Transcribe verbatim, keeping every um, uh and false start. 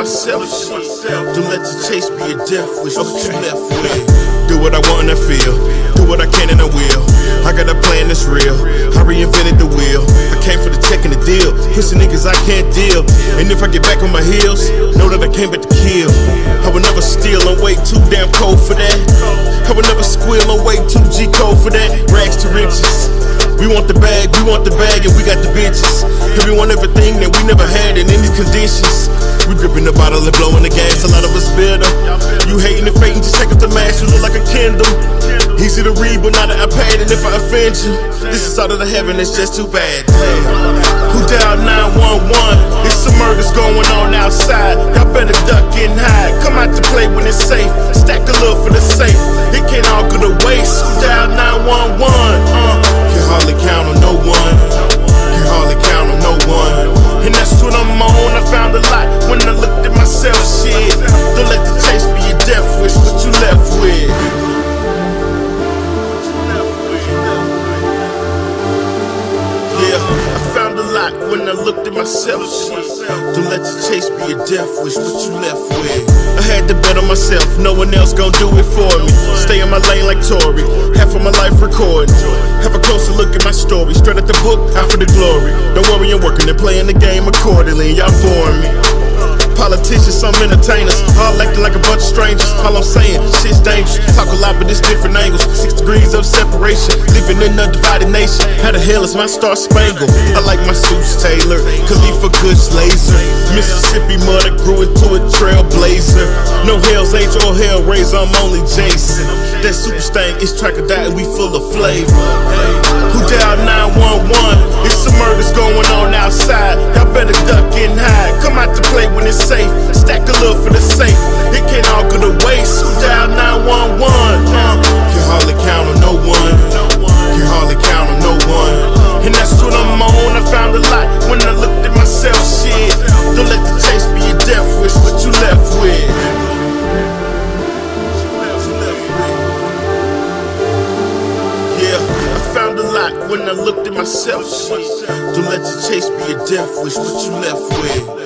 myself, shit. Don't let your chase be a death wish. What you left with? Do what I want and I feel. Do what I can and I will. I got a plan that's real. I reinvented the wheel. I came for the check and the deal. Pussy niggas I can't deal. And if I get back on my heels, know that I came back to kill. I would never steal and wait too damn cold for that. I would never squeal and wait too G cold for that. Rags to riches. We want the bag, we want the bag, and we got the bitches. And we want everything that we never had in any conditions. We gripping the bottle and blowing the gas, a lot of us bitter. You hating and faking, just take up the mask, you look like a Kindle. Easy to read, but not an iPad, and if I offend you, this is out of the heaven, it's just too bad. Who dialed nine one one? It's some murders going on outside. Y'all better duck and hide. Come out to play when it's safe. Stack a little for the safe. It can't all go to waste. Who dialed nine one one? Uh, can hardly count on no one. Can hardly count on no one. And that's what I'm on. I found a lot when I looked at myself. Shit. Don't let the chase be your death wish. What you left with? When I looked at myself, shit. Don't let your chase be a death wish. What you left with? I had to bet on myself. No one else gon' do it for me. Stay in my lane like Tory. Half of my life recording. Have a closer look at my story. Straight at the book, out for the glory. Don't worry, I'm working and playing the game accordingly. Y'all boring me. Politicians, some entertainers, all acting like a bunch of strangers. All I'm saying, shit's dangerous. Talk a lot, but it's different angles. Six degrees of separation, living in a divided nation. How the hell is my star spangled? I like my suits tailored, Khalifa Kush laser. Mississippi mud, I grew into a trailblazer. No Hell's Angel or Hellraiser, I'm only Jason. That super stank is track or die, and we full of flavor. Who dialed nine one one? It's some murders going on outside. Y'all better duck and hide. Come out to play when it's safe. Stack a little for the safe. It can't all go to waste. Who dialed nine one one? Uh, can hardly count on no one. Can hardly count on no one. And that's what I'm on. I found a lot when I looked at myself. Shit. Don't let the chase be your death wish. What you left with? Found a lot when I looked at myself. Shit. Don't let your chase be a death wish. What you left with?